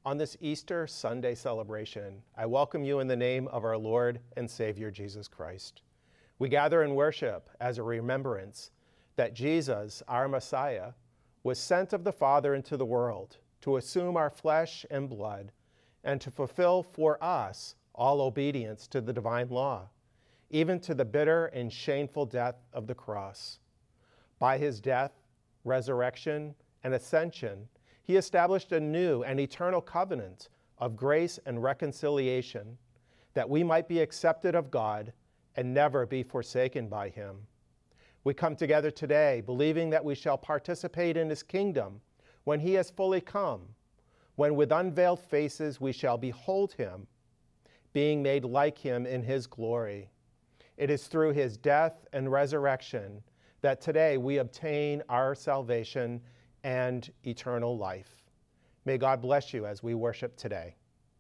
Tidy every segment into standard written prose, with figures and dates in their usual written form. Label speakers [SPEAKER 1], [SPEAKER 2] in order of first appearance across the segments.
[SPEAKER 1] On this Easter Sunday celebration, I welcome you in the name of our Lord and Savior Jesus Christ. We gather in worship as a remembrance that Jesus, our Messiah, was sent of the Father into the world to assume our flesh and blood and to fulfill for us all obedience to the divine law, even to the bitter and shameful death of the cross. By his death, resurrection, and ascension, he established a new and eternal covenant of grace and reconciliation, that we might be accepted of God and never be forsaken by him. We come together today believing that we shall participate in his kingdom when he has fully come, when with unveiled faces we shall behold him, being made like him in his glory. It is through his death and resurrection that today we obtain our salvation and eternal life. May God bless you as we worship today.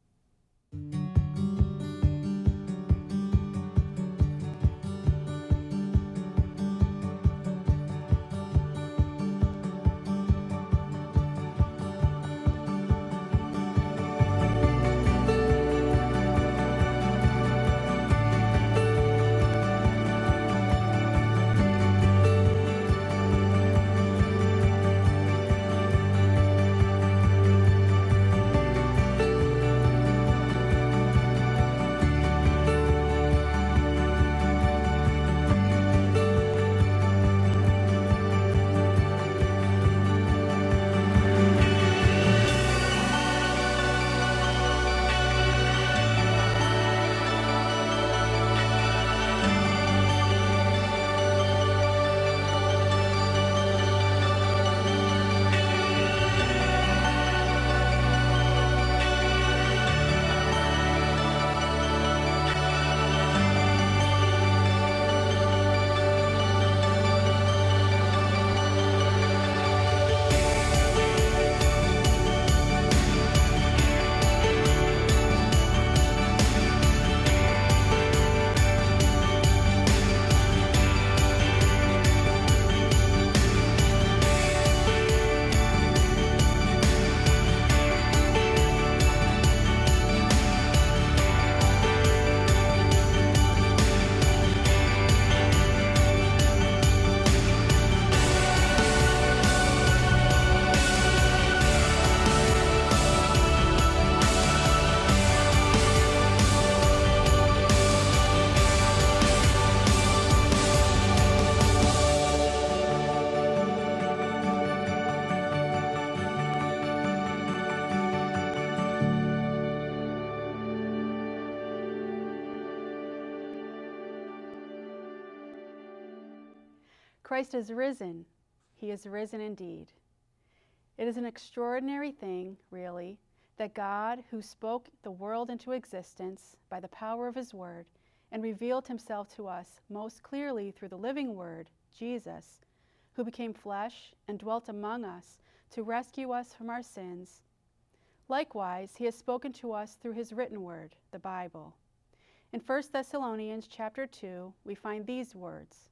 [SPEAKER 2] Christ is risen. He is risen indeed. It is an extraordinary thing, really, that God, who spoke the world into existence by the power of his word and revealed himself to us most clearly through the living word, Jesus, who became flesh and dwelt among us to rescue us from our sins. Likewise, he has spoken to us through his written word, the Bible. In 1 Thessalonians chapter 2, we find these words,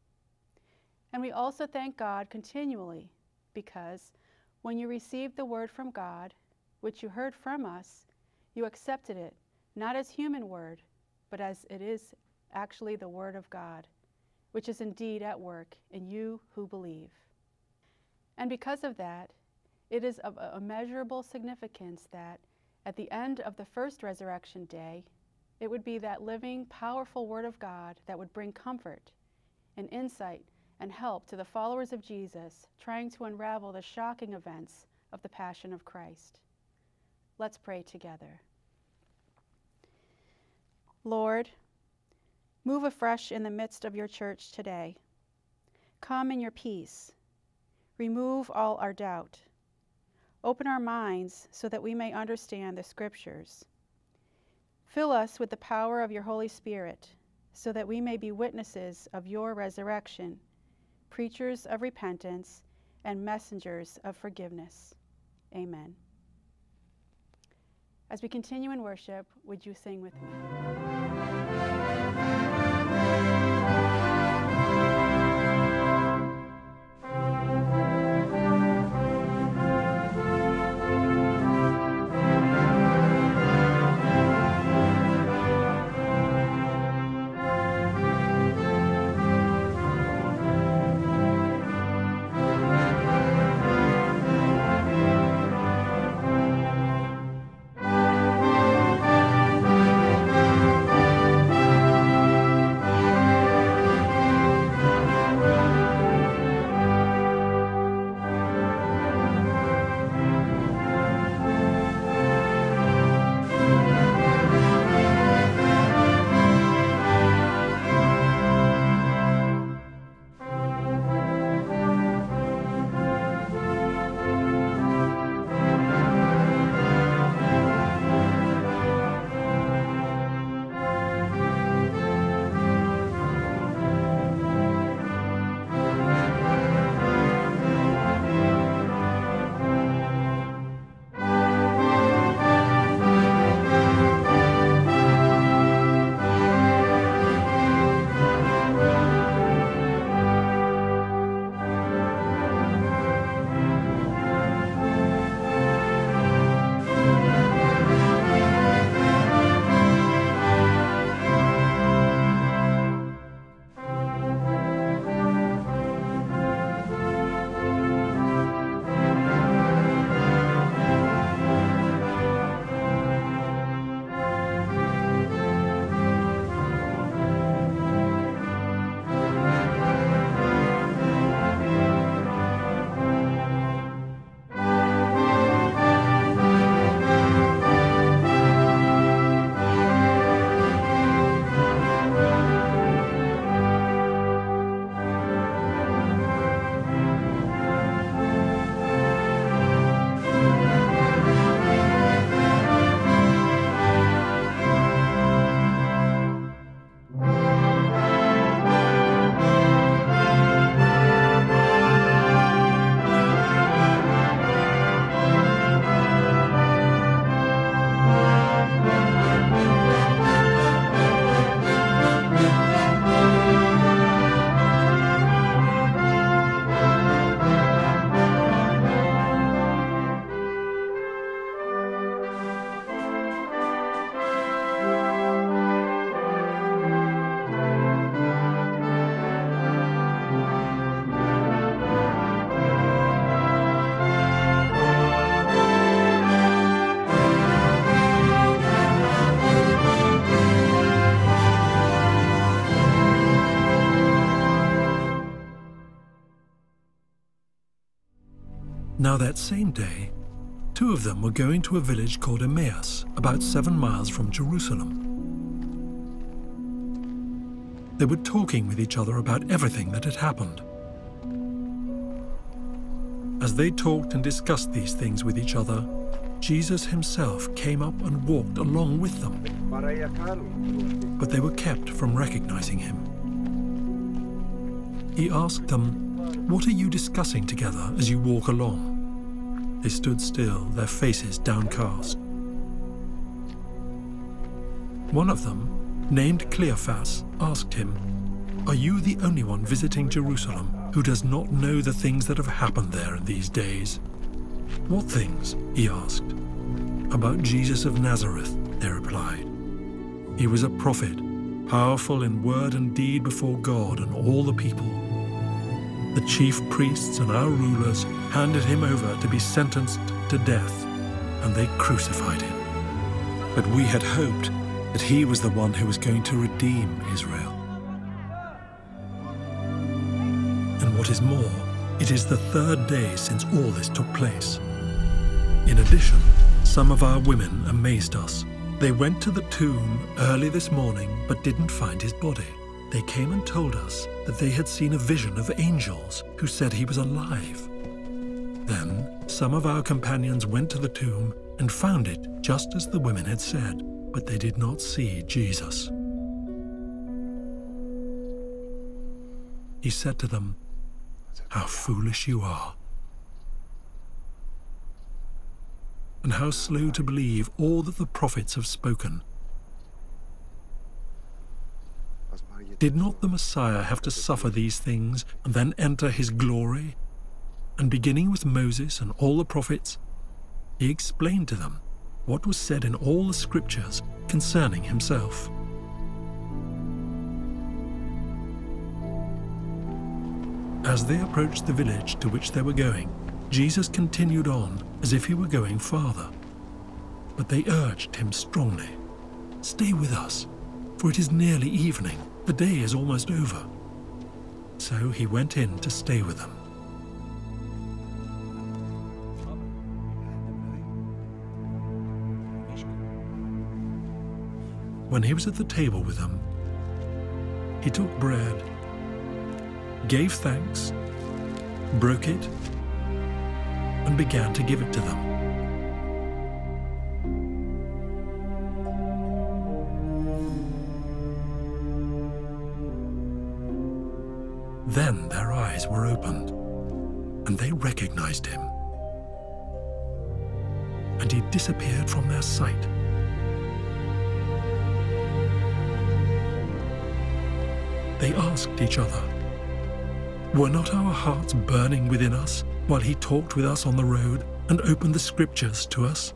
[SPEAKER 2] "And we also thank God continually, because when you received the word from God, which you heard from us, you accepted it, not as human word, but as it is actually the word of God, which is indeed at work in you who believe." And because of that, it is of immeasurable significance that at the end of the first resurrection day, it would be that living, powerful word of God that would bring comfort and insight and help to the followers of Jesus trying to unravel the shocking events of the Passion of Christ. Let's pray together. Lord, move afresh in the midst of your church today. Come in your peace. Remove all our doubt. Open our minds so that we may understand the Scriptures. Fill us with the power of your Holy Spirit so that we may be witnesses of your resurrection, preachers of repentance, and messengers of forgiveness. Amen. As we continue in worship, would you sing with me?
[SPEAKER 3] Now that same day, two of them were going to a village called Emmaus, about 7 miles from Jerusalem. They were talking with each other about everything that had happened. As they talked and discussed these things with each other, Jesus himself came up and walked along with them, but they were kept from recognizing him. He asked them, "What are you discussing together as you walk along?" They stood still, their faces downcast. One of them, named Cleophas, asked him, "Are you the only one visiting Jerusalem who does not know the things that have happened there in these days?" "What things?" he asked. "About Jesus of Nazareth," they replied. "He was a prophet, powerful in word and deed before God and all the people. The chief priests and our rulers handed him over to be sentenced to death, and they crucified him. But we had hoped that he was the one who was going to redeem Israel. And what is more, it is the 3rd day since all this took place. In addition, some of our women amazed us. They went to the tomb early this morning but didn't find his body. They came and told us that they had seen a vision of angels who said he was alive. Then some of our companions went to the tomb and found it just as the women had said, but they did not see Jesus." He said to them, "How foolish you are, and how slow to believe all that the prophets have spoken. Did not the Messiah have to suffer these things and then enter his glory?" And beginning with Moses and all the prophets, he explained to them what was said in all the scriptures concerning himself. As they approached the village to which they were going, Jesus continued on as if he were going farther. But they urged him strongly, "Stay with us, for it is nearly evening. The day is almost over." So he went in to stay with them. When he was at the table with them, he took bread, gave thanks, broke it, and began to give it to them. Then their eyes were opened, and they recognized him. And he disappeared from their sight. They asked each other, "Were not our hearts burning within us while he talked with us on the road and opened the scriptures to us?"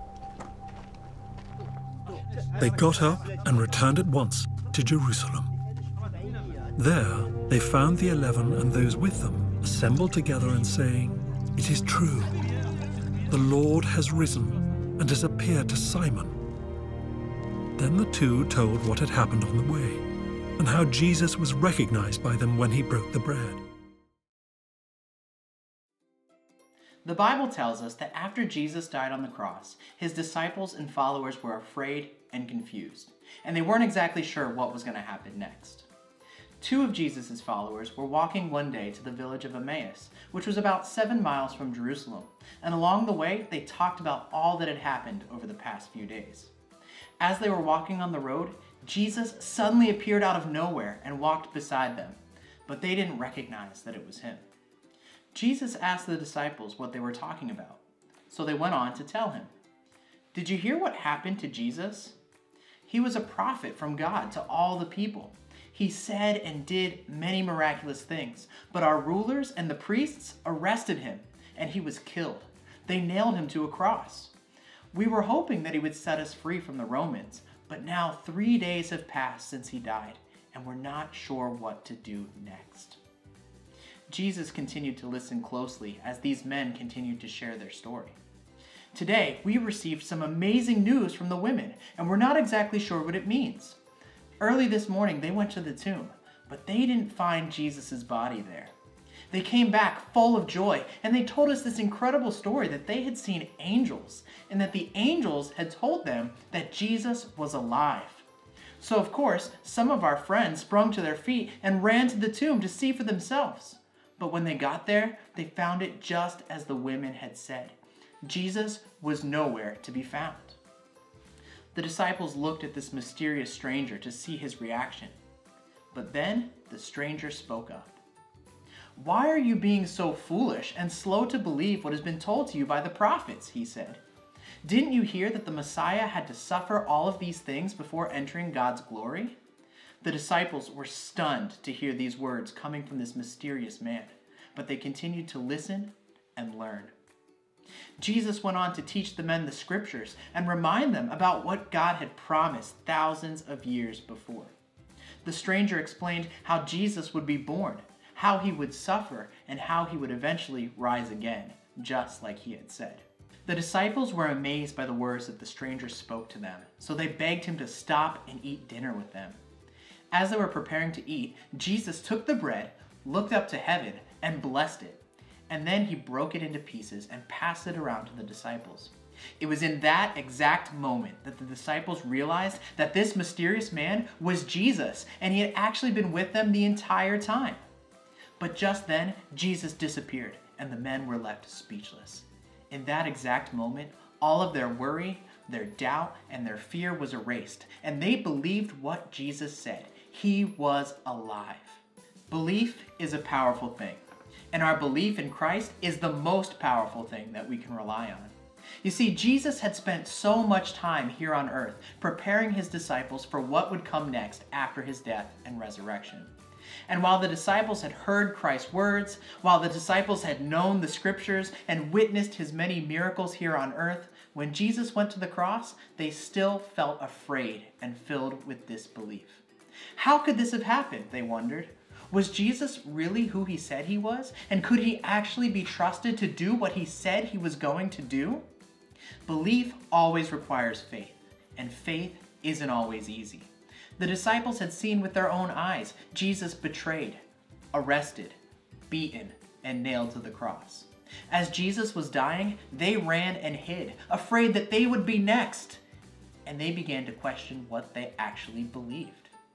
[SPEAKER 3] They got up and returned at once to Jerusalem. There they found the 11 and those with them assembled together and saying, "It is true, the Lord has risen and has appeared to Simon." Then the two told what had happened on the way, and how Jesus was recognized by them when he broke the bread.
[SPEAKER 4] The Bible tells us that after Jesus died on the cross, his disciples and followers were afraid and confused, and they weren't exactly sure what was going to happen next. Two of Jesus' followers were walking one day to the village of Emmaus, which was about 7 miles from Jerusalem, and along the way, they talked about all that had happened over the past few days. As they were walking on the road, Jesus suddenly appeared out of nowhere and walked beside them, but they didn't recognize that it was him. Jesus asked the disciples what they were talking about, so they went on to tell him. "Did you hear what happened to Jesus? He was a prophet from God to all the people. He said and did many miraculous things, but our rulers and the priests arrested him, and he was killed. They nailed him to a cross. We were hoping that he would set us free from the Romans, but now 3 days have passed since he died, and we're not sure what to do next." Jesus continued to listen closely as these men continued to share their story. Today, we received some amazing news from the women, and we're not exactly sure what it means. Early this morning, they went to the tomb, but they didn't find Jesus' body there. They came back full of joy, and they told us this incredible story that they had seen angels, and that the angels had told them that Jesus was alive. So of course, some of our friends sprung to their feet and ran to the tomb to see for themselves. But when they got there, they found it just as the women had said. Jesus was nowhere to be found. The disciples looked at this mysterious stranger to see his reaction. But then the stranger spoke up. "Why are you being so foolish and slow to believe what has been told to you by the prophets?" he said. "Didn't you hear that the Messiah had to suffer all of these things before entering God's glory?" The disciples were stunned to hear these words coming from this mysterious man, but they continued to listen and learn. Jesus went on to teach the men the scriptures and remind them about what God had promised thousands of years before. The stranger explained how Jesus would be born, how he would suffer, and how he would eventually rise again, just like he had said. The disciples were amazed by the words that the stranger spoke to them, so they begged him to stop and eat dinner with them. As they were preparing to eat, Jesus took the bread, looked up to heaven, and blessed it. And then he broke it into pieces and passed it around to the disciples. It was in that exact moment that the disciples realized that this mysterious man was Jesus, and he had actually been with them the entire time. But just then, Jesus disappeared, and the men were left speechless. In that exact moment, all of their worry, their doubt, and their fear was erased, and they believed what Jesus said. He was alive. Belief is a powerful thing, and our belief in Christ is the most powerful thing that we can rely on. You see, Jesus had spent so much time here on earth preparing his disciples for what would come next after his death and resurrection. And while the disciples had heard Christ's words, while the disciples had known the scriptures and witnessed his many miracles here on earth, when Jesus went to the cross, they still felt afraid and filled with disbelief. How could this have happened, they wondered? Was Jesus really who he said he was? And could he actually be trusted to do what he said he was going to do? Belief always requires faith, and faith isn't always easy. The disciples had seen with their own eyes Jesus betrayed, arrested, beaten, and nailed to the cross. As Jesus was dying, they ran and hid, afraid that they would be next. And they began to question what they actually believed.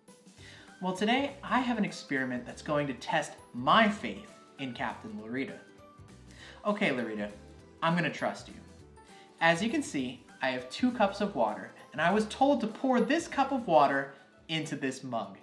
[SPEAKER 4] Well, today I have an experiment that's going to test my faith in Captain Loretta. Okay, Loretta, I'm going to trust you. As you can see, I have 2 cups of water, and I was told to pour this cup of water into this mug.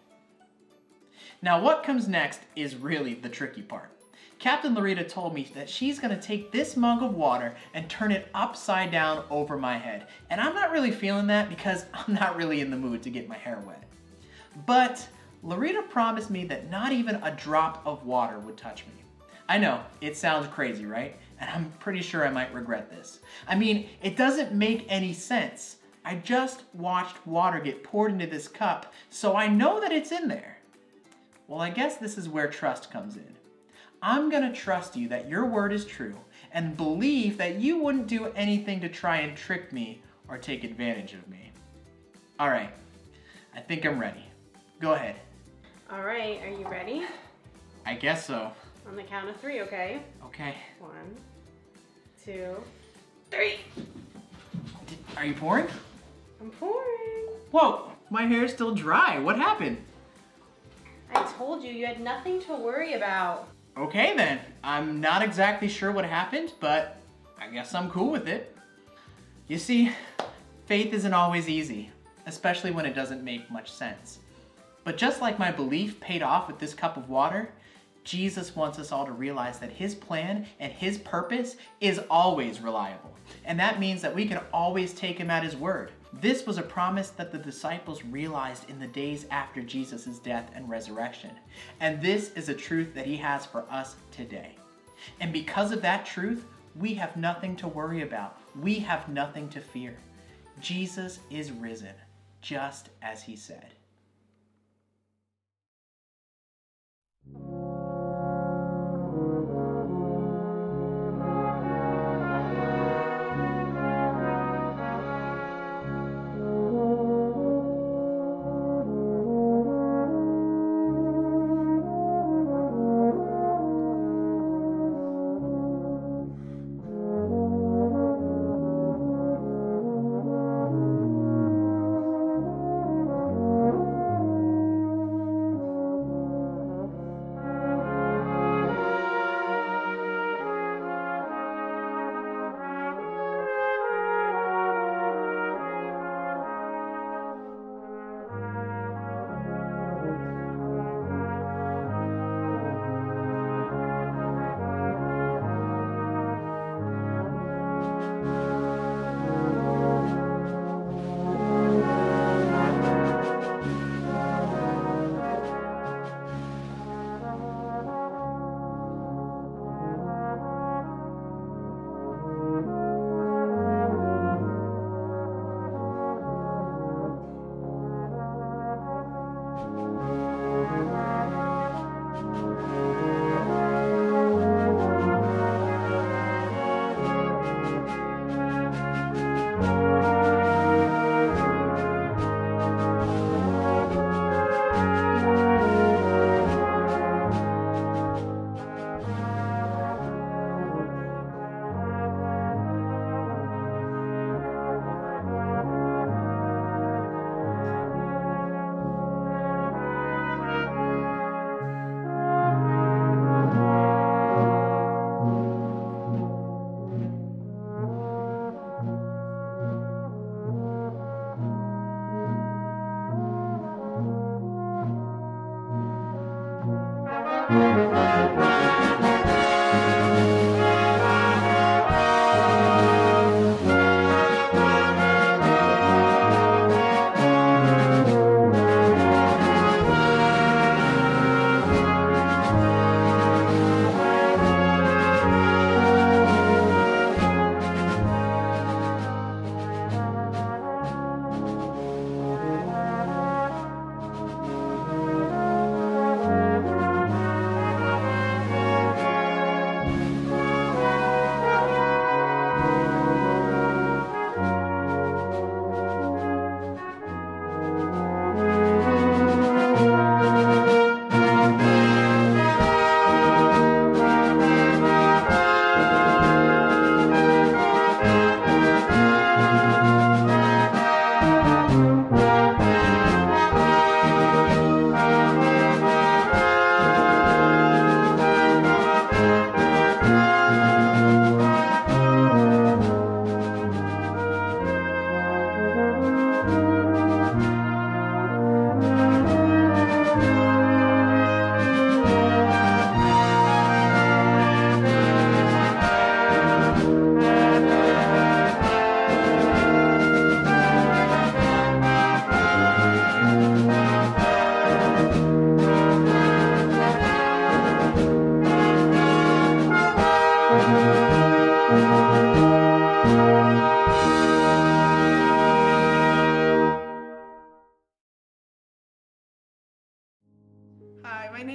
[SPEAKER 4] Now, what comes next is really the tricky part. Captain Loretta told me that she's going to take this mug of water and turn it upside down over my head. And I'm not really feeling that because I'm not really in the mood to get my hair wet. But Loretta promised me that not even a drop of water would touch me. I know, it sounds crazy, right? And I'm pretty sure I might regret this. I mean, it doesn't make any sense. I just watched water get poured into this cup, so I know that it's in there. Well, I guess this is where trust comes in. I'm gonna trust you that your word is true and believe that you wouldn't do anything to try and trick me or take advantage of me. All right, I think I'm ready. Go ahead.
[SPEAKER 5] All right, are you ready?
[SPEAKER 4] I guess so.
[SPEAKER 5] On the count of 3, okay?
[SPEAKER 4] Okay.
[SPEAKER 5] 1, 2, 3.
[SPEAKER 4] Are you pouring?
[SPEAKER 5] I'm pouring.
[SPEAKER 4] Whoa, my hair is still dry. What happened?
[SPEAKER 5] I told you had nothing to worry about.
[SPEAKER 4] Okay then, I'm not exactly sure what happened, but I guess I'm cool with it. You see, faith isn't always easy, especially when it doesn't make much sense. But just like my belief paid off with this cup of water, Jesus wants us all to realize that his plan and his purpose is always reliable. And that means that we can always take him at his word. This was a promise that the disciples realized in the days after Jesus' death and resurrection. And this is a truth that he has for us today. And because of that truth, we have nothing to worry about. We have nothing to fear. Jesus is risen, just as he said.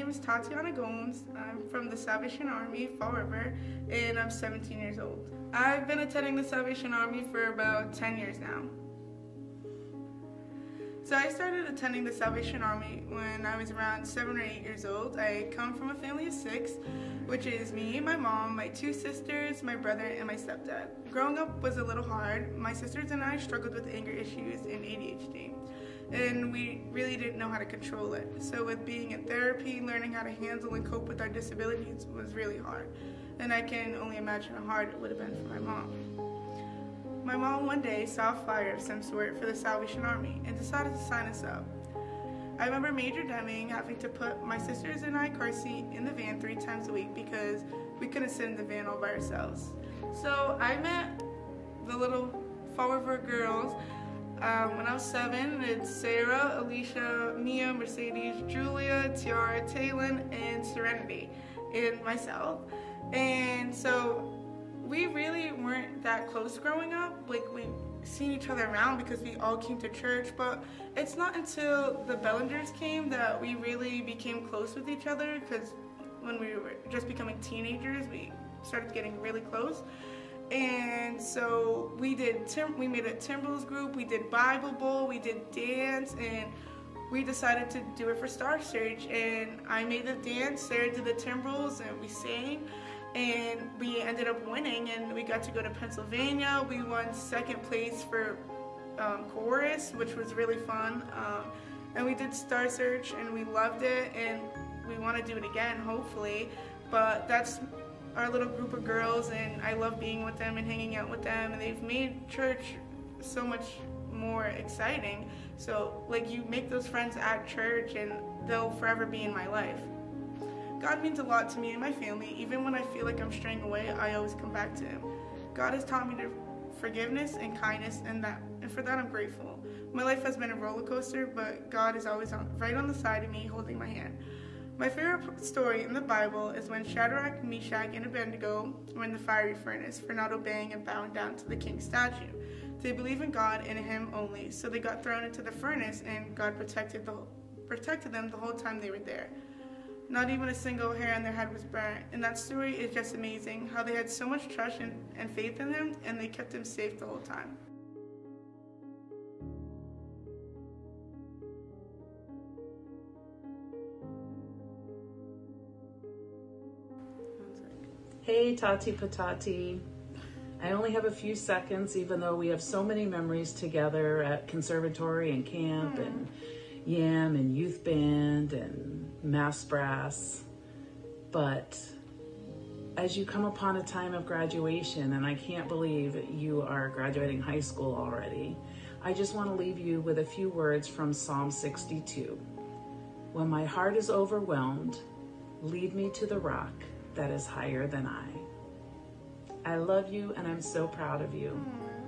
[SPEAKER 6] name is Tatiana Gomes. I'm from the Salvation Army, Fall River, and I'm 17 years old. I've been attending the Salvation Army for about 10 years now. So I started attending the Salvation Army when I was around 7 or 8 years old. I come from a family of 6, which is me, my mom, my 2 sisters, my brother, and my stepdad. Growing up was a little hard. My sisters and I struggled with anger issues and ADHD, and we really didn't know how to control it. So with being in therapy, learning how to handle and cope with our disabilities was really hard, and I can only imagine how hard it would have been for my mom. My mom one day saw a flyer of some sort for the Salvation Army and decided to sign us up. I remember Major Deming having to put my sisters and I car seat in the van 3 times a week because we couldn't sit in the van all by ourselves. So I met the little Fall River girls when I was 7. It's Sarah, Alicia, Mia, Mercedes, Julia, Tiara, Taylin, and Serenity, and myself. And so we really weren't that close growing up. Like, we seen each other around because we all came to church, but it's not until the Bellingers came that we really became close with each other, because when we were just becoming teenagers, we started getting really close. And so we made a Timberwolves group, we did Bible Bowl, we did dance, and we decided to do it for Star Search. And I made the dance, Sarah did the Timberwolves, and we sang. And we ended up winning, and we got to go to Pennsylvania. We won 2nd place for chorus, which was really fun. And we did Star Search, and we loved it, and we want to do it again, hopefully. But that's our little group of girls, and I love being with them and hanging out with them, and they've made church so much more exciting. So, like, you make those friends at church, and they'll forever be in my life. God means a lot to me and my family. Even when I feel like I'm straying away, I always come back to Him. God has taught me forgiveness and kindness, and for that I'm grateful. My life has been a roller coaster, but God is always right on the side of me, holding my hand. My favorite story in the Bible is when Shadrach, Meshach, and Abednego were in the fiery furnace for not obeying and bowing down to the king's statue. They believed in God and in Him only, so they got thrown into the furnace, and God protected them the whole time they were there. Not even a single hair on their head was burnt. And that story is just amazing, how they had so much trust and faith in Him, and they kept Him safe the whole time.
[SPEAKER 7] Hey, Tati Patati. I only have a few seconds, even though we have so many memories together at conservatory and camp and YAM and youth band and mass brass. But as you come upon a time of graduation, and I can't believe you are graduating high school already, I just want to leave you with a few words from Psalm 62. When my heart is overwhelmed, lead me to the rock that is higher than I. I love you, and I'm so proud of you.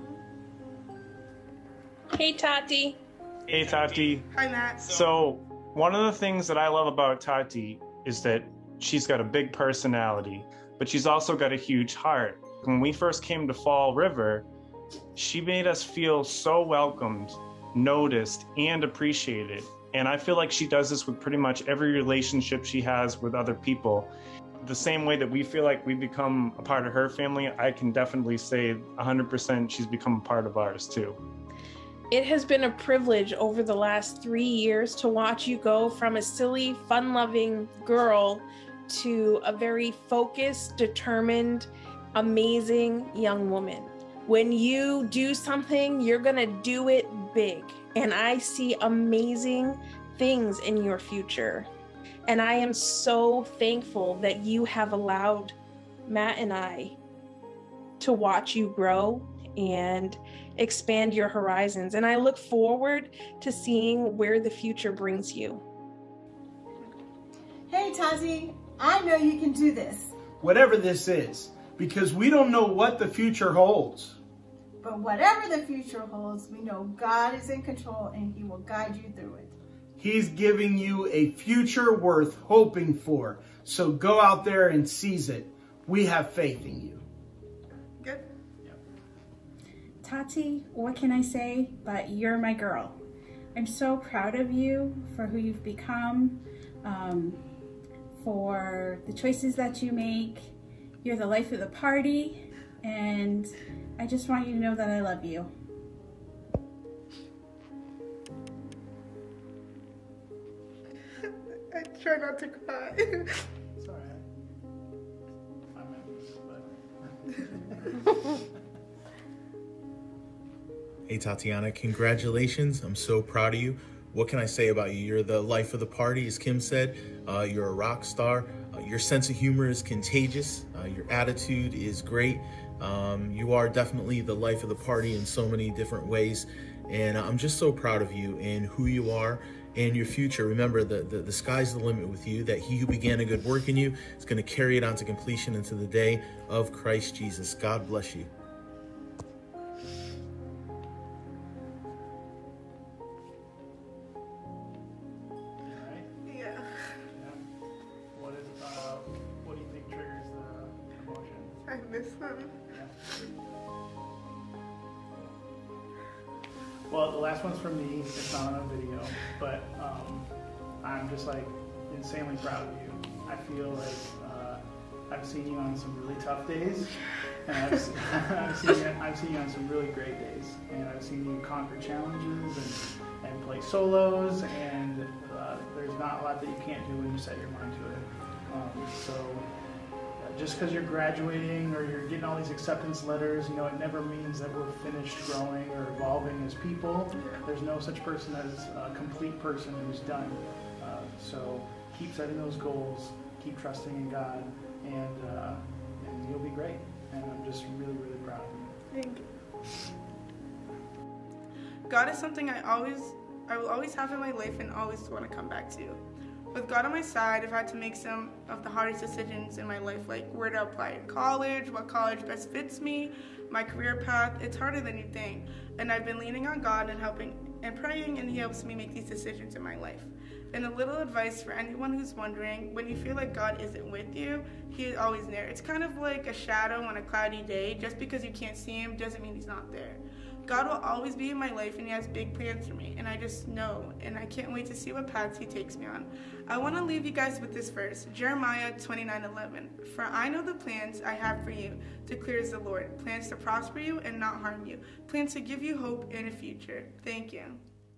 [SPEAKER 8] Hey, Tati.
[SPEAKER 9] Hey, Tati.
[SPEAKER 6] Hi, Matt.
[SPEAKER 9] So one of the things that I love about Tati is that she's got a big personality, but she's also got a huge heart. When we first came to Fall River, she made us feel so welcomed, noticed, and appreciated. And I feel like she does this with pretty much every relationship she has with other people. The same way that we feel like we become a part of her family, I can definitely say 100% she's become a part of ours too.
[SPEAKER 8] It has been a privilege over the last 3 years to watch you go from a silly, fun-loving girl to a very focused, determined, amazing young woman. When you do something, you're gonna do it big. And I see amazing things in your future. And I am so thankful that you have allowed Matt and I to watch you grow and expand your horizons. And I look forward to seeing where the future brings you.
[SPEAKER 10] Hey, Tati, I know you can do this.
[SPEAKER 11] Whatever this is, because we don't know what the future holds.
[SPEAKER 10] But whatever the future holds, we know God is in control and He will guide you through it.
[SPEAKER 11] He's giving you a future worth hoping for. So go out there and seize it. We have faith in you.
[SPEAKER 6] Good.
[SPEAKER 12] Tati, what can I say? But you're my girl. I'm so proud of you for who you've become. for the choices that you make. You're the life of the party, and I just want you to know that I love you.
[SPEAKER 6] I try not to cry.
[SPEAKER 11] It's all right.
[SPEAKER 13] Hey Tatiana, congratulations. I'm so proud of you. What can I say about you? You're the life of the party, as Kim said. You're a rock star. Your sense of humor is contagious. Your attitude is great. You are definitely the life of the party in so many different ways. And I'm just so proud of you and who you are and your future. Remember, the sky's the limit with you, that he who began a good work in you is going to carry it on to completion into the day of Christ Jesus. God bless you.
[SPEAKER 11] What do you think triggers the emotion?
[SPEAKER 6] I miss him.
[SPEAKER 11] Well, the last one's from me. It's not on a video, but I'm just like insanely proud of you. I feel like I've seen you on some really tough days, and I've seen you on some really great days, and I've seen you conquer challenges and play solos, and there's not a lot that you can't do when you set your mind to it. Just because you're graduating or you're getting all these acceptance letters, you know, it never means that we're finished growing or evolving as people. There's no such person as a complete person who's done. So keep setting those goals, keep trusting in God, and you'll be great. And I'm just really, really proud of you.
[SPEAKER 6] Thank you. God is something I will always have in my life and always want to come back to. With God on my side, I've had to make some of the hardest decisions in my life, like where to apply in college, what college best fits me, my career path. It's harder than you think. And I've been leaning on God and helping and praying, and he helps me make these decisions in my life. And a little advice for anyone who's wondering, when you feel like God isn't with you, he is always there. It's kind of like a shadow on a cloudy day. Just because you can't see him doesn't mean he's not there. God will always be in my life, and he has big plans for me, and I just know, and I can't wait to see what paths he takes me on. I want to leave you guys with this verse, Jeremiah 29:11. For I know the plans I have for you, declares the Lord, plans to prosper you and not harm you, plans to give you hope and a future. Thank you.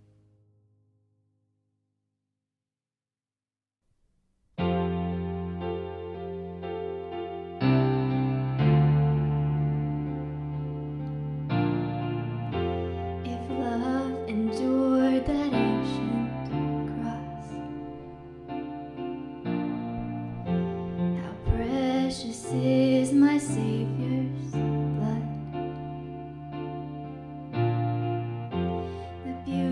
[SPEAKER 14] Is my Savior's blood, the beauty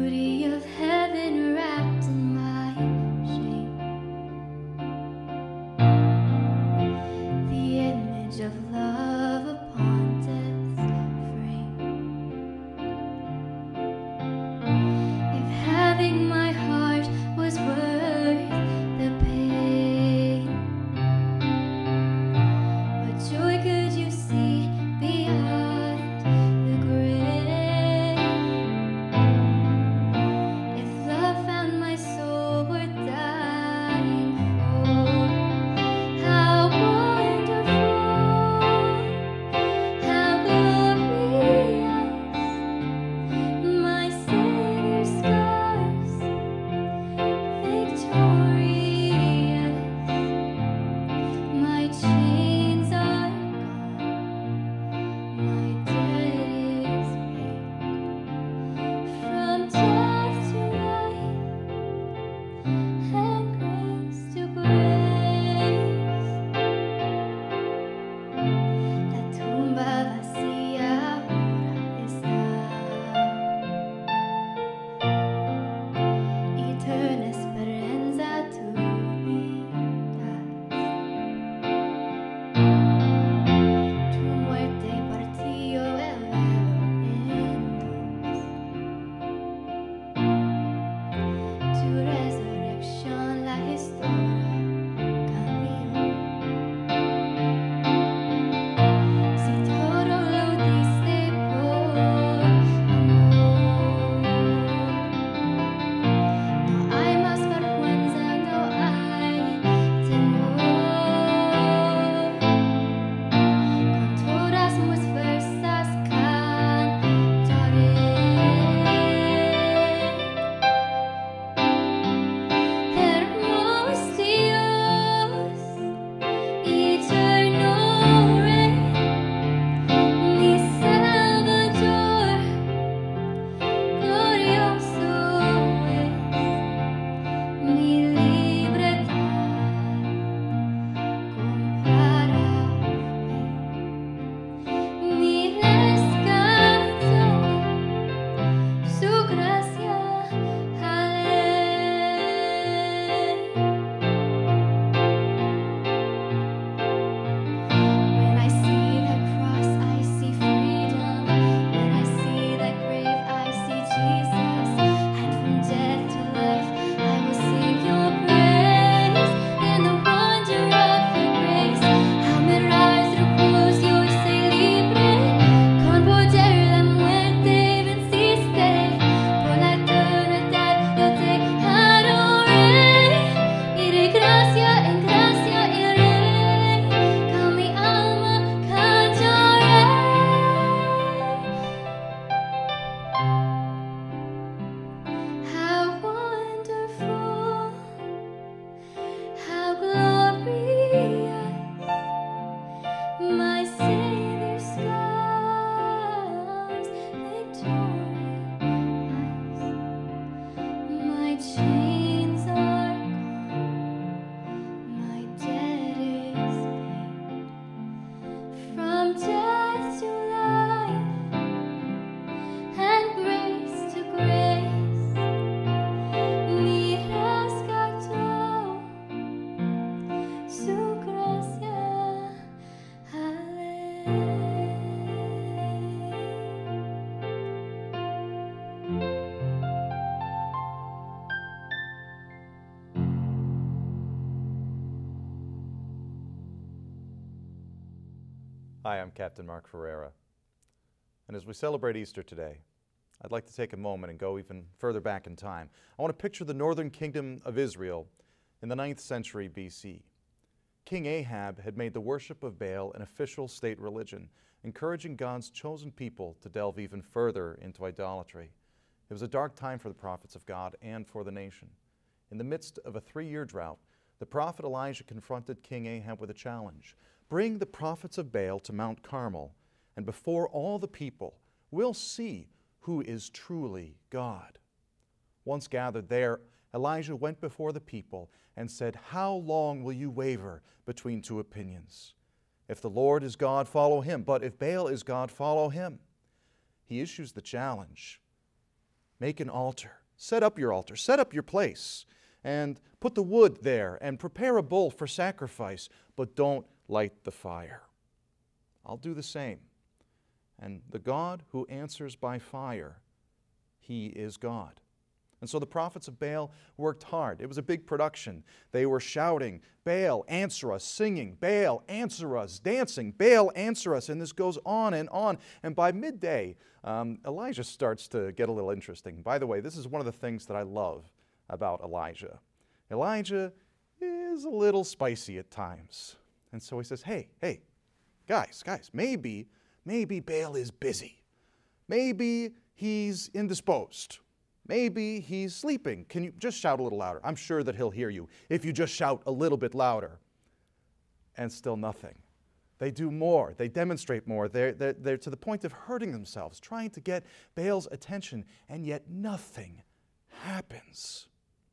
[SPEAKER 15] Hi, I'm Captain Mark Ferreira. And as we celebrate Easter today, I'd like to take a moment and go even further back in time. I want to picture the northern kingdom of Israel in the 9th century BC. King Ahab had made the worship of Baal an official state religion, encouraging God's chosen people to delve even further into idolatry. It was a dark time for the prophets of God and for the nation. In the midst of a 3-year drought, the prophet Elijah confronted King Ahab with a challenge. Bring the prophets of Baal to Mount Carmel, and before all the people, we'll see who is truly God. Once gathered there, Elijah went before the people and said, "How long will you waver between two opinions? If the Lord is God, follow him, but if Baal is God, follow him." He issues the challenge. Make an altar. Set up your altar. Set up your place. And put the wood there and prepare a bull for sacrifice, but don't light the fire. I'll do the same. And the God who answers by fire, he is God. And so the prophets of Baal worked hard. It was a big production. They were shouting, "Baal, answer us," singing, "Baal, answer us," dancing, "Baal, answer us," and this goes on and on. And by midday, Elijah starts to get a little interesting. By the way, this is one of the things that I love about Elijah. Elijah is a little spicy at times. And so he says, hey, guys, maybe Baal is busy. Maybe he's indisposed. Maybe he's sleeping. Can you just shout a little louder? I'm sure that he'll hear you if you just shout a little bit louder. And still nothing. They do more. They demonstrate more. They're to the point of hurting themselves, trying to get Baal's attention, and yet nothing happens.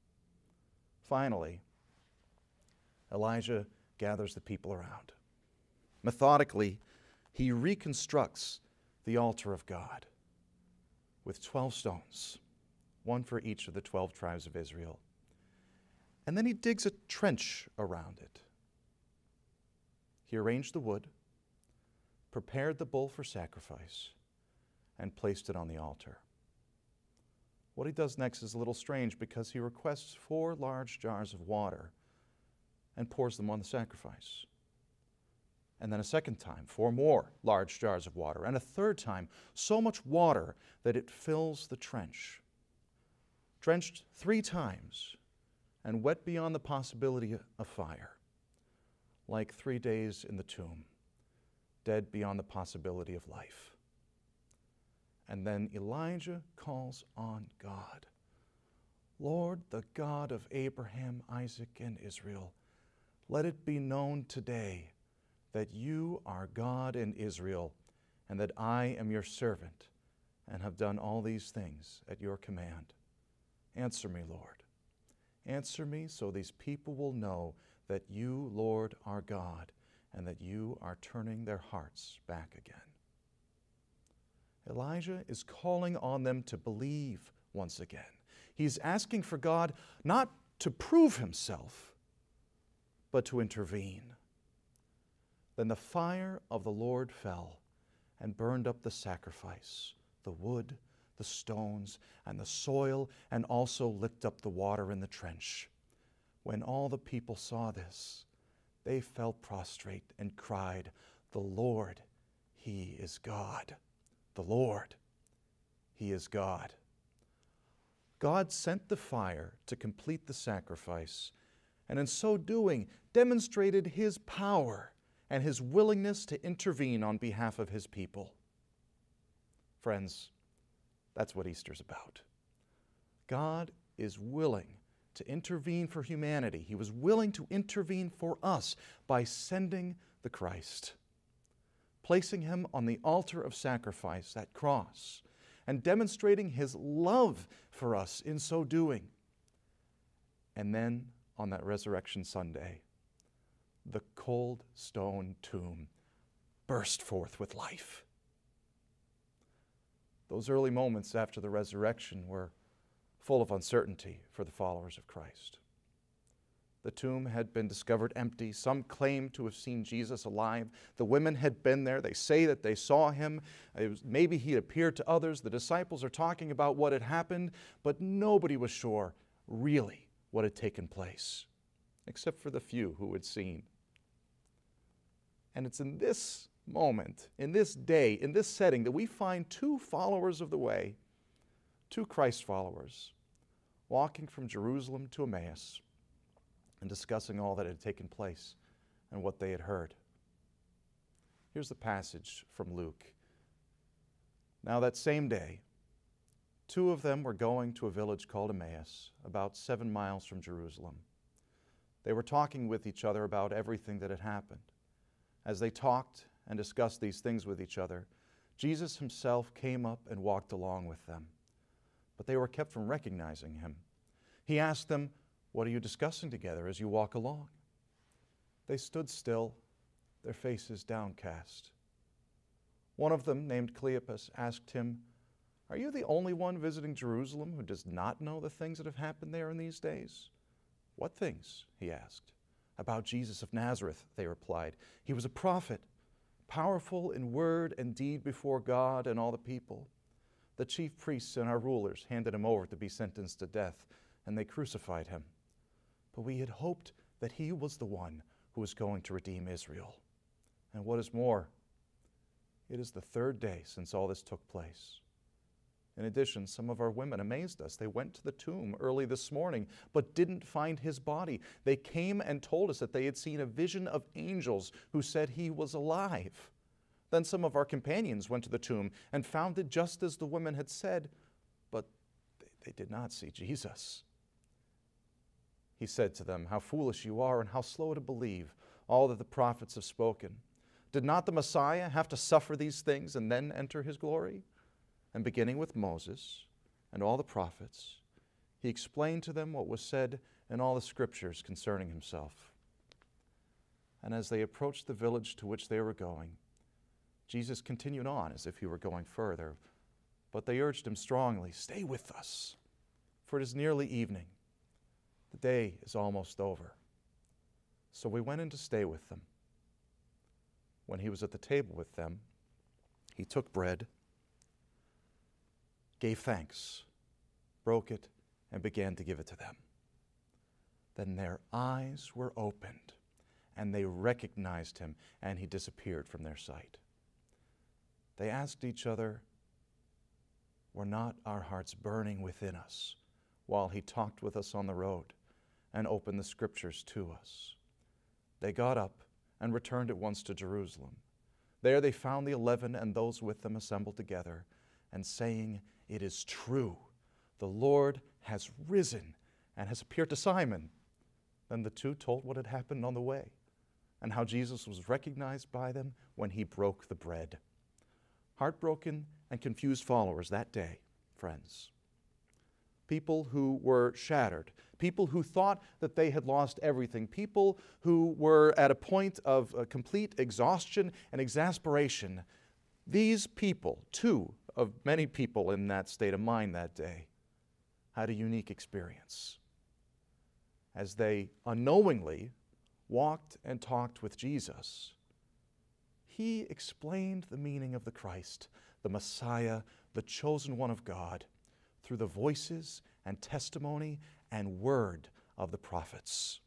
[SPEAKER 15] Finally, Elijah gathers the people around. Methodically, he reconstructs the altar of God with 12 stones, one for each of the 12 tribes of Israel. And then he digs a trench around it. He arranged the wood, prepared the bull for sacrifice, and placed it on the altar. What he does next is a little strange because he requests 4 large jars of water and pours them on the sacrifice. And then a second time, 4 more large jars of water. And a third time, so much water that it fills the trench. Drenched 3 times and wet beyond the possibility of fire. Like 3 days in the tomb, dead beyond the possibility of life. And then Elijah calls on God. "Lord, the God of Abraham, Isaac, and Israel, let it be known today that you are God in Israel, and that I am your servant, and have done all these things at your command. Answer me, Lord. Answer me so these people will know that you, Lord, are God, and that you are turning their hearts back again." Elijah is calling on them to believe once again. He's asking for God not to prove himself, but to intervene. Then the fire of the Lord fell and burned up the sacrifice, the wood, the stones, and the soil, and also licked up the water in the trench. When all the people saw this, they fell prostrate and cried, "The Lord, he is God. The Lord, he is God." God sent the fire to complete the sacrifice, and in so doing demonstrated his power and his willingness to intervene on behalf of his people. Friends, that's what Easter's about. God is willing to intervene for humanity. He was willing to intervene for us by sending the Christ, placing him on the altar of sacrifice, that cross, and demonstrating his love for us in so doing. And then, on that Resurrection Sunday, the cold stone tomb burst forth with life. Those early moments after the resurrection were full of uncertainty for the followers of Christ. The tomb had been discovered empty. Some claimed to have seen Jesus alive. The women had been there. They say that they saw him. Maybe he appeared to others. The disciples are talking about what had happened, but nobody was sure really what had taken place, except for the few who had seen. And it's in this moment, in this day, in this setting, that we find two followers of the way, two Christ followers, walking from Jerusalem to Emmaus and discussing all that had taken place and what they had heard. Here's the passage from Luke. Now that same day, two of them were going to a village called Emmaus, about 7 miles from Jerusalem. They were talking with each other about everything that had happened. As they talked and discussed these things with each other, Jesus himself came up and walked along with them. But they were kept from recognizing him. He asked them, "What are you discussing together as you walk along?" They stood still, their faces downcast. One of them, named Cleopas, asked him, "Are you the only one visiting Jerusalem who does not know the things that have happened there in these days?" "What things?" he asked. "About Jesus of Nazareth," they replied. "He was a prophet, powerful in word and deed before God and all the people. The chief priests and our rulers handed him over to be sentenced to death, and they crucified him. But we had hoped that he was the one who was going to redeem Israel. And what is more, it is the 3rd day since all this took place." In addition, some of our women amazed us. They went to the tomb early this morning, but didn't find his body. They came and told us that they had seen a vision of angels who said he was alive. Then some of our companions went to the tomb and found it just as the women had said, but they did not see Jesus. He said to them, "How foolish you are and how slow to believe all that the prophets have spoken. Did not the Messiah have to suffer these things and then enter his glory?" And beginning with Moses and all the prophets, he explained to them what was said in all the scriptures concerning himself. And as they approached the village to which they were going, Jesus continued on as if he were going further, but they urged him strongly, "Stay with us, for it is nearly evening. The day is almost over." So we went in to stay with them. When he was at the table with them, he took bread, gave thanks, broke it, and began to give it to them. Then their eyes were opened, and they recognized him, and he disappeared from their sight. They asked each other, "Were not our hearts burning within us while he talked with us on the road and opened the scriptures to us?" They got up and returned at once to Jerusalem. There they found the 11 and those with them assembled together, and saying, "It is true, the Lord has risen and has appeared to Simon." Then the two told what had happened on the way and how Jesus was recognized by them when he broke the bread. Heartbroken and confused followers that day, friends. People who were shattered, people who thought that they had lost everything, people who were at a point of complete exhaustion and exasperation. These people, two of many people in that state of mind that day, had a unique experience. As they unknowingly walked and talked with Jesus, he explained the meaning of the Christ, the Messiah, the chosen one of God, through the voices and testimony and word of the prophets.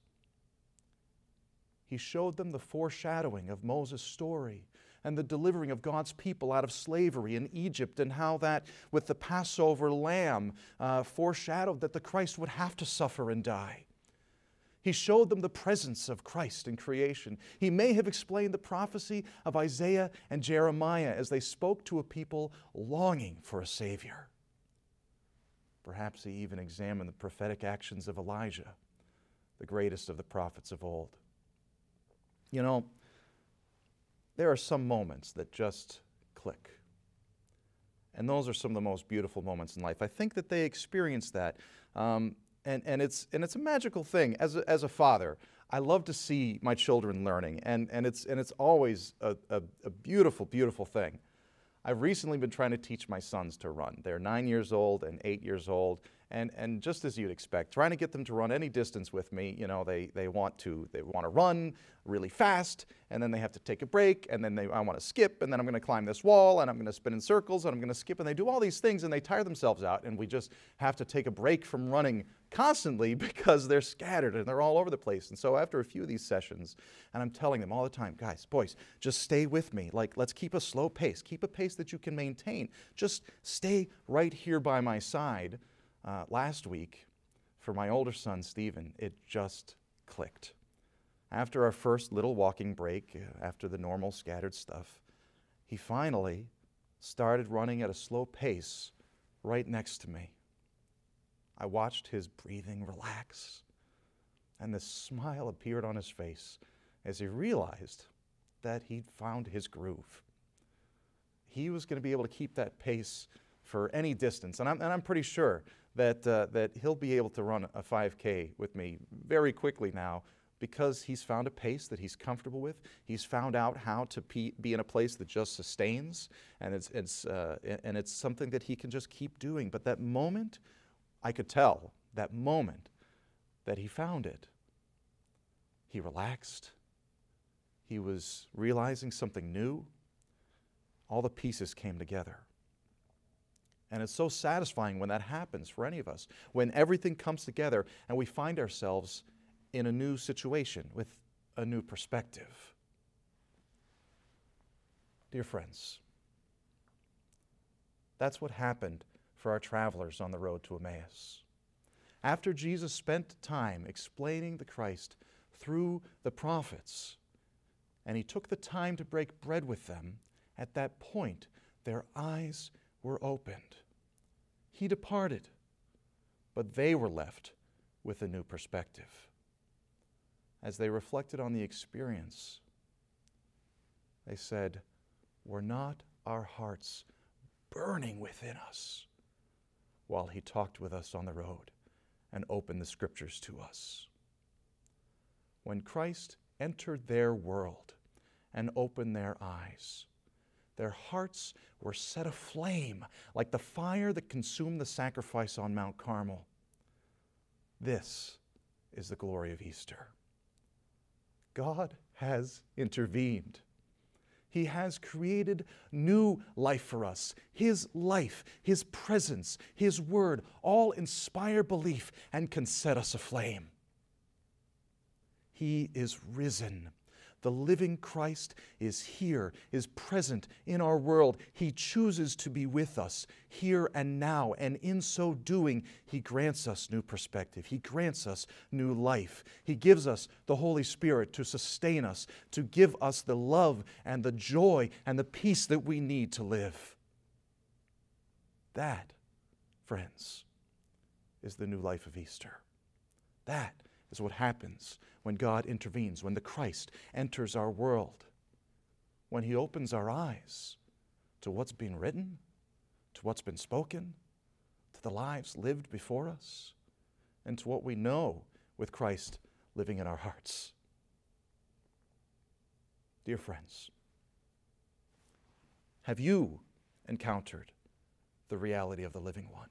[SPEAKER 15] He showed them the foreshadowing of Moses' story and the delivering of God's people out of slavery in Egypt, and how that with the Passover lamb foreshadowed that the Christ would have to suffer and die. He showed them the presence of Christ in creation. He may have explained the prophecy of Isaiah and Jeremiah as they spoke to a people longing for a Savior. Perhaps he even examined the prophetic actions of Elijah, the greatest of the prophets of old. You know, there are some moments that just click. And those are some of the most beautiful moments in life. I think that they experience that. And it's a magical thing. As a father, I love to see my children learning. And it's always a beautiful, beautiful thing. I've recently been trying to teach my sons to run. They're 9 years old and 8 years old, And just as you'd expect, trying to get them to run any distance with me, you know, they want to run really fast, and then they have to take a break, and then I want to skip, and then I'm going to climb this wall, and I'm going to spin in circles, and I'm going to skip, and they do all these things, and they tire themselves out, and we just have to take a break from running constantly because they're scattered and they're all over the place. And so after a few of these sessions, and I'm telling them all the time, guys, boys, just stay with me. Like, let's keep a slow pace. Keep a pace that you can maintain. Just stay right here by my side. Last week, for my older son, Stephen, it just clicked. After our first little walking break, after the normal scattered stuff, he finally started running at a slow pace right next to me. I watched his breathing relax, and this smile appeared on his face as he realized that he'd found his groove. He was going to be able to keep that pace for any distance, and I'm pretty sure that he'll be able to run a 5K with me very quickly now, because he's found a pace that he's comfortable with. He's found out how to be in a place that just sustains, and it's something that he can just keep doing. But that moment, I could tell, that moment that he found it, he relaxed. He was realizing something new. All the pieces came together. And it's so satisfying when that happens for any of us, when everything comes together and we find ourselves in a new situation with a new perspective. Dear friends, that's what happened for our travelers on the road to Emmaus. After Jesus spent time explaining the Christ through the prophets, and he took the time to break bread with them, at that point, their eyes were opened. He departed, but they were left with a new perspective. As they reflected on the experience, they said, "Were not our hearts burning within us while he talked with us on the road and opened the scriptures to us?" When Christ entered their world and opened their eyes, their hearts were set aflame like the fire that consumed the sacrifice on Mount Carmel. This is the glory of Easter. God has intervened. He has created new life for us. His life, His presence, His word all inspire belief and can set us aflame. He is risen. The living Christ is here, is present in our world. He chooses to be with us here and now, and in so doing, He grants us new perspective. He grants us new life. He gives us the Holy Spirit to sustain us, to give us the love and the joy and the peace that we need to live. That, friends, is the new life of Easter. That is what happens when God intervenes, when the Christ enters our world, when He opens our eyes to what's been written, to what's been spoken, to the lives lived before us, and to what we know with Christ living in our hearts. Dear friends, have you encountered the reality of the living one?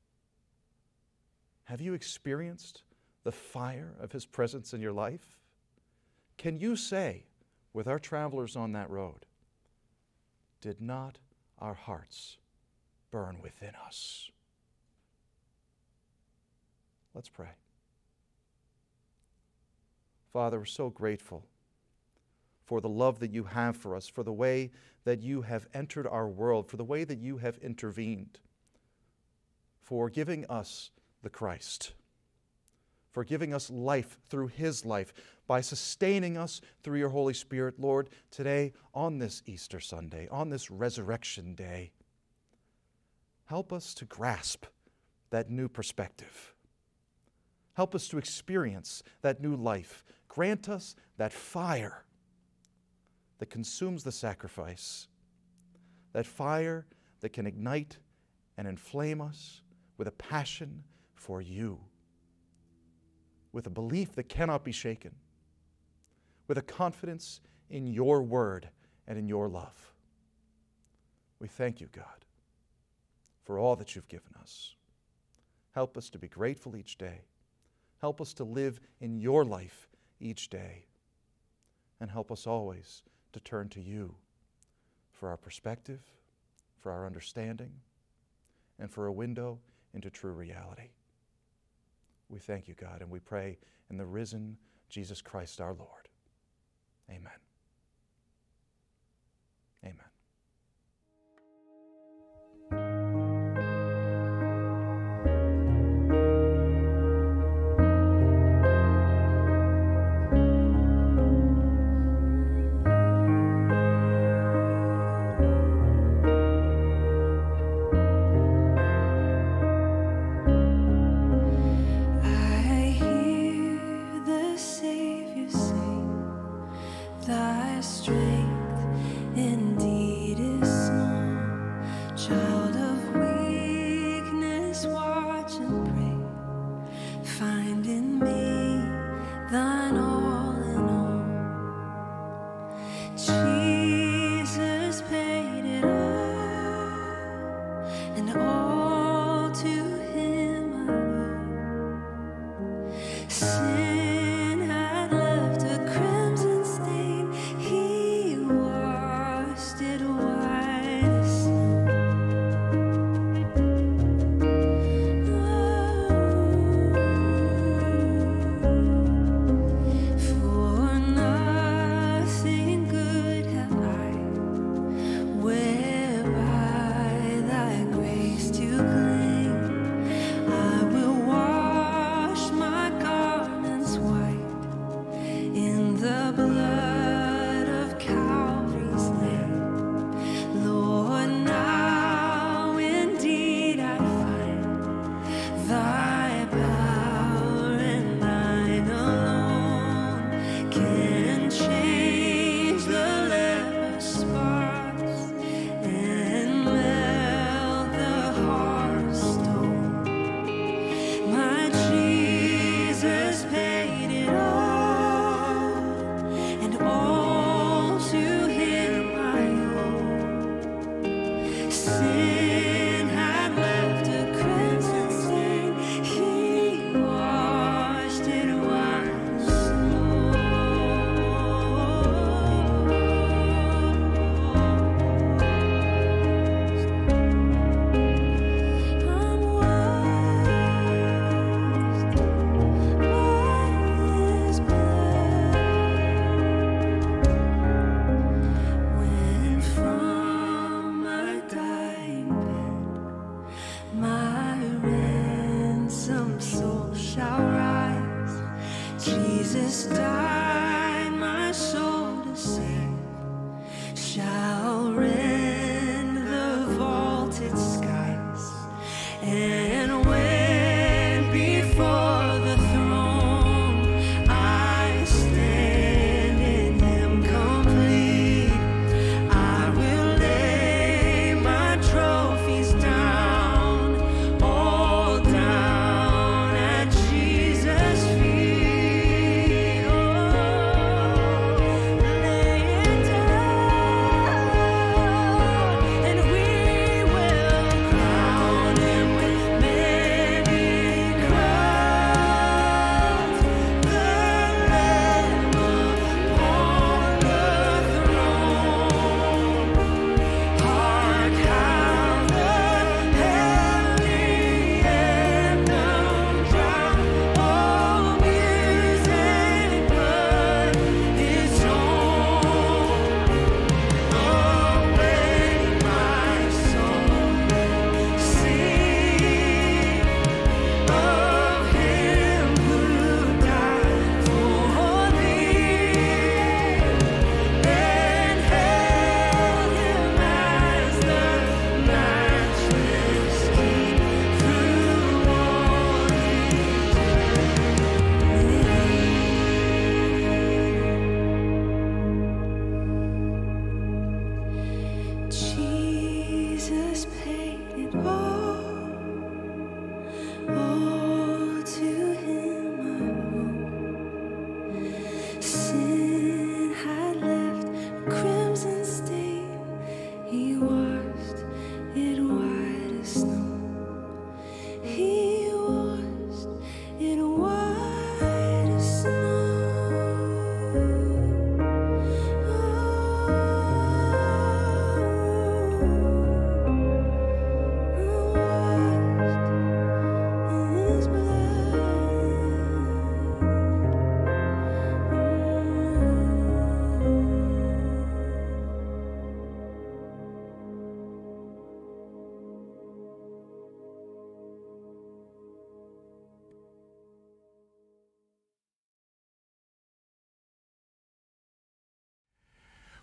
[SPEAKER 15] Have you experienced the fire of His presence in your life? Can you say, with our travelers on that road, did not our hearts burn within us? Let's pray. Father, we're so grateful for the love that You have for us, for the way that You have entered our world, for the way that You have intervened, for giving us the Christ, for giving us life through His life, by sustaining us through Your Holy Spirit. Lord, today, on this Easter Sunday, on this Resurrection Day, help us to grasp that new perspective. Help us to experience that new life. Grant us that fire that consumes the sacrifice, that fire that can ignite and inflame us with a passion for You, with a belief that cannot be shaken, with a confidence in Your word and in Your love. We thank You, God, for all that You've given us. Help us to be grateful each day. Help us to live in your life each day. And help us always to turn to you for our perspective, for our understanding, and for a window into true reality. We thank you, God, and we pray in the risen Jesus Christ our Lord. Amen. Amen.
[SPEAKER 14] I hear the Savior sing, thy strength indeed is small. Child of weakness, watch and pray. Find in me thine all in all. Jesus paid it all, and all to him I owe. Sin had left a crimson stain, he washed it white as snow. For nothing good have I, whereby thy grace to cling. I will wash my garments white in the blood of Calvary's Lamb. Lord, now indeed I find thy power, and thine alone can change the leper's spots and melt the heart of stone. My Jesus paid it all, and all to him I owe. Sin had left a crimson stain, he washed it white as snow. I'm washed by his blood. When from my dying bed my ransom soul shall rise, Jesus died my soul to save, shall rend the vaulted skies, and when before the throne I stand in him complete, I will lay my trophies down, all down at Jesus' feet. Oh, lay it down, and we will crown him with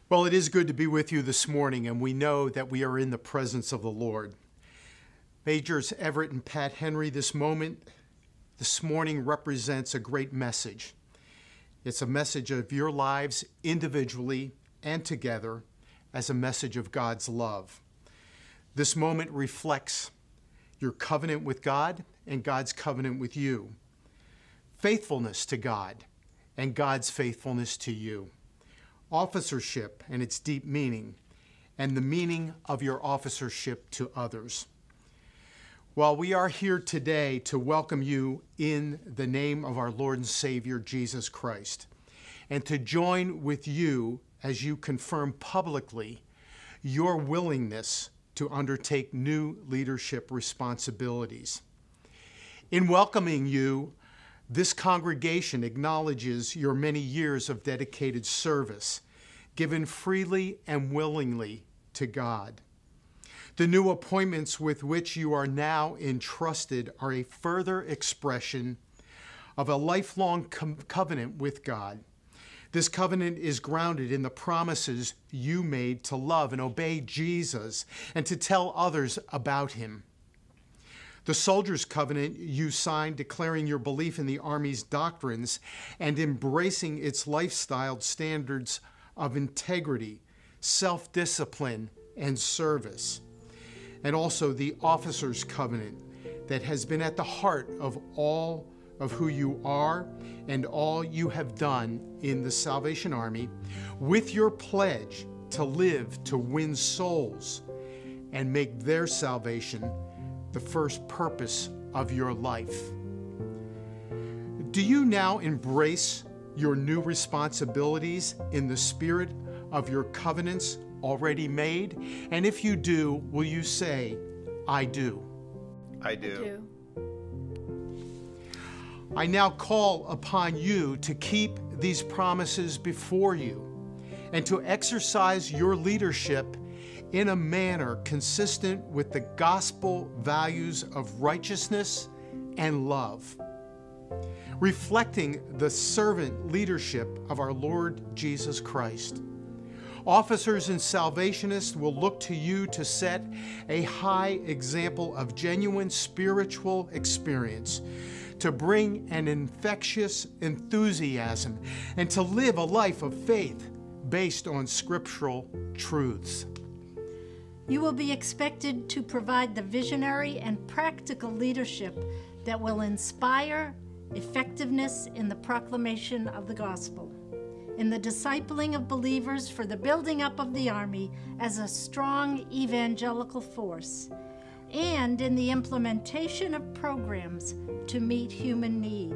[SPEAKER 16] Well, it is good to be with you this morning, and we know that we are in the presence of the Lord. Majors Everett and Pat Henry, this morning represents a great message. It's a message of your lives individually and together as a message of God's love. This moment reflects your covenant with God and God's covenant with you, faithfulness to God and God's faithfulness to you, officership and its deep meaning, and the meaning of your officership to others. While we are here today to welcome you in the name of our Lord and Savior, Jesus Christ, and to join with you as you confirm publicly your willingness to undertake new leadership responsibilities. In welcoming you, this congregation acknowledges your many years of dedicated service, given freely and willingly to God. The new appointments with which you are now entrusted are a further expression of a lifelong covenant with God. This covenant is grounded in the promises you made to love and obey Jesus and to tell others about him. The soldier's covenant you signed declaring your belief in the Army's doctrines and embracing its lifestyle standards of integrity, self-discipline, and service. And also the officer's covenant that has been at the heart of all of who you are and all you have done in the Salvation Army, with your pledge to live to win souls and make their salvation the first purpose of your life. Do you now embrace your new responsibilities in the spirit of your covenants already made? And if you do, will you say, I do?
[SPEAKER 1] I do.
[SPEAKER 16] I now call upon you to keep these promises before you and to exercise your leadership in a manner consistent with the gospel values of righteousness and love, reflecting the servant leadership of our Lord Jesus Christ. Officers and Salvationists will look to you to set a high example of genuine spiritual experience, to bring an infectious enthusiasm, and to live a life of faith based on scriptural truths.
[SPEAKER 17] You will be expected to provide the visionary and practical leadership that will inspire effectiveness in the proclamation of the gospel, in the discipling of believers for the building up of the Army as a strong evangelical force, and in the implementation of programs to meet human need,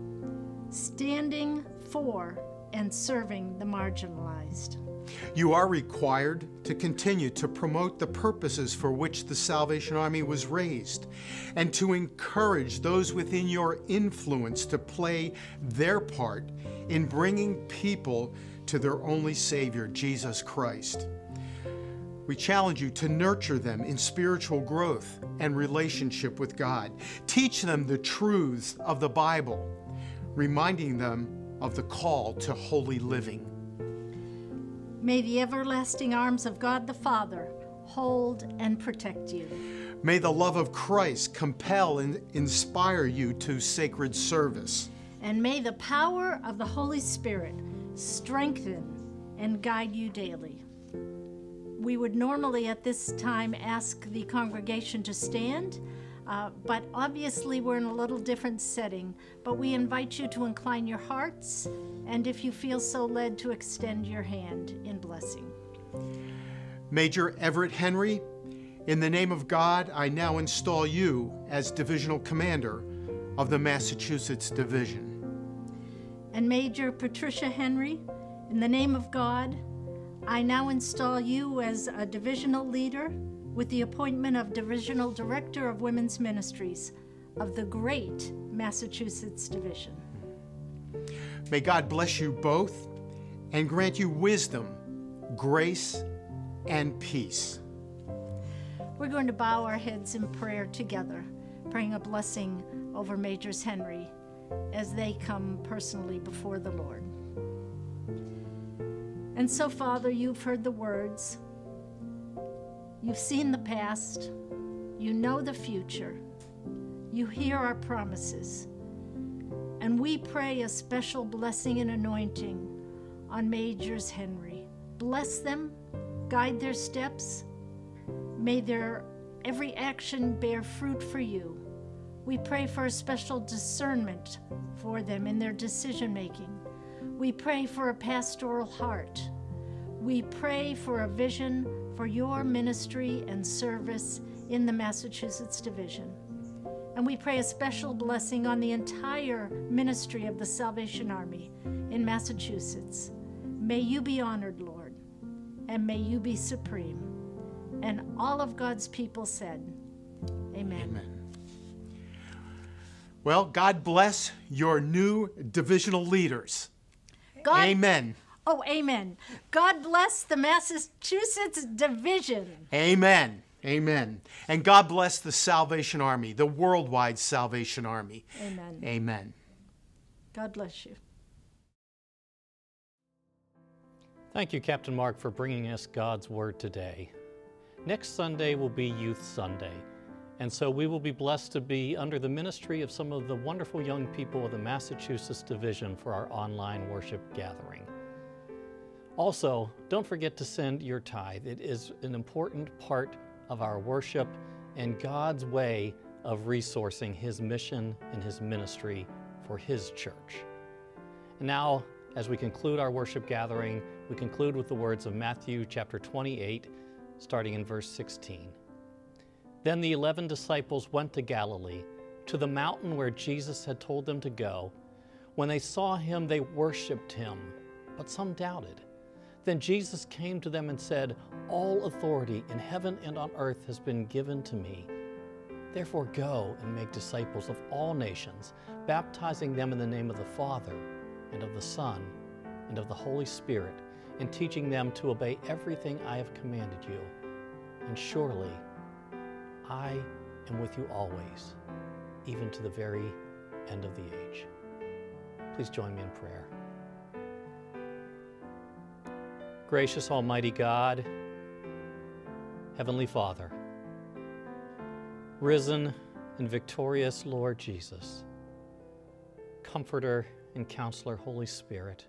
[SPEAKER 17] standing for and serving the marginalized.
[SPEAKER 16] You are required to continue to promote the purposes for which the Salvation Army was raised and to encourage those within your influence to play their part in bringing people to their only Savior, Jesus Christ. We challenge you to nurture them in spiritual growth and relationship with God. Teach them the truths of the Bible, reminding them of the call to holy living.
[SPEAKER 17] May the everlasting arms of God the Father hold and protect you.
[SPEAKER 16] May the love of Christ compel and inspire you to sacred service.
[SPEAKER 17] And may the power of the Holy Spirit strengthen and guide you daily. We would normally at this time ask the congregation to stand, but obviously we're in a little different setting. But we invite you to incline your hearts, and if you feel so led, to extend your hand in blessing.
[SPEAKER 16] Major Everett Henry, in the name of God, I now install you as Divisional Commander of the Massachusetts Division.
[SPEAKER 17] And Major Patricia Henry, in the name of God, I now install you as a divisional leader with the appointment of Divisional Director of Women's Ministries of the great Massachusetts Division.
[SPEAKER 16] May God bless you both and grant you wisdom, grace, and peace.
[SPEAKER 17] We're going to bow our heads in prayer together, praying a blessing over Majors Henry as they come personally before the Lord. And so, Father, you've heard the words. You've seen the past. You know the future. You hear our promises. And we pray a special blessing and anointing on Majors Henry. Bless them, guide their steps. May their every action bear fruit for you. We pray for a special discernment for them in their decision making. We pray for a pastoral heart. We pray for a vision for your ministry and service in the Massachusetts Division. And we pray a special blessing on the entire ministry of the Salvation Army in Massachusetts. May you be honored, Lord, and may you be supreme. And all of God's people said, Amen.
[SPEAKER 16] Amen. Well, God bless your new divisional leaders.
[SPEAKER 17] God,
[SPEAKER 16] Amen.
[SPEAKER 17] Oh, amen. God bless the Massachusetts Division.
[SPEAKER 16] Amen. Amen. And God bless the Salvation Army, the worldwide Salvation Army.
[SPEAKER 17] Amen.
[SPEAKER 16] Amen.
[SPEAKER 17] God bless you.
[SPEAKER 18] Thank you, Captain Mark, for bringing us God's Word today. Next Sunday will be Youth Sunday, and so we will be blessed to be under the ministry of some of the wonderful young people of the Massachusetts Division for our online worship gathering. Also, don't forget to send your tithe. It is an important part of our worship and God's way of resourcing His mission and His ministry for His church. And now, as we conclude our worship gathering, we conclude with the words of Matthew chapter 28, starting in verse 16. Then the 11 disciples went to Galilee, to the mountain where Jesus had told them to go. When they saw Him, they worshiped Him, but some doubted. Then Jesus came to them and said, "All authority in heaven and on earth has been given to me. Therefore go and make disciples of all nations, baptizing them in the name of the Father, and of the Son, and of the Holy Spirit, and teaching them to obey everything I have commanded you. And surely I am with you always, even to the very end of the age." Please join me in prayer. Gracious Almighty God, Heavenly Father, risen and victorious Lord Jesus, Comforter and Counselor, Holy Spirit,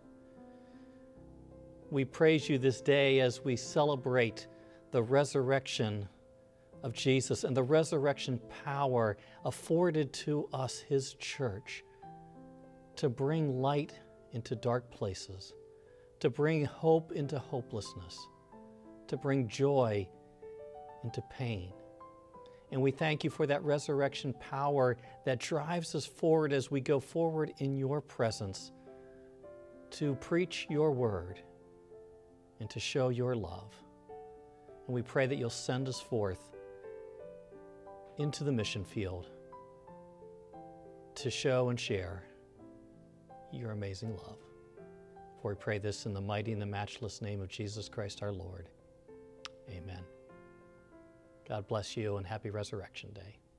[SPEAKER 18] we praise you this day as we celebrate the resurrection of Jesus and the resurrection power afforded to us, His church, to bring light into dark places, to bring hope into hopelessness, to bring joy into pain. And we thank you for that resurrection power that drives us forward as we go forward in your presence to preach your word and to show your love. And we pray that you'll send us forth into the mission field to show and share your amazing love. For we pray this in the mighty and the matchless name of Jesus Christ our Lord. Amen. God bless you and happy Resurrection Day.